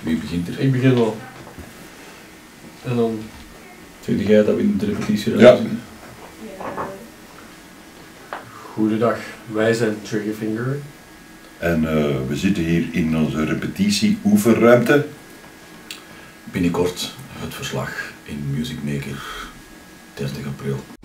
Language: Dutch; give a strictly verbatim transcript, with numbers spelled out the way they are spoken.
Wie begint er? Ik begin wel. En dan... Vind jij dat we in de repetitie Ja. zitten? Goedendag, wij zijn Triggerfinger. En uh, we zitten hier in onze repetitie-oefenruimte. Binnenkort het verslag in Music Maker, dertig april.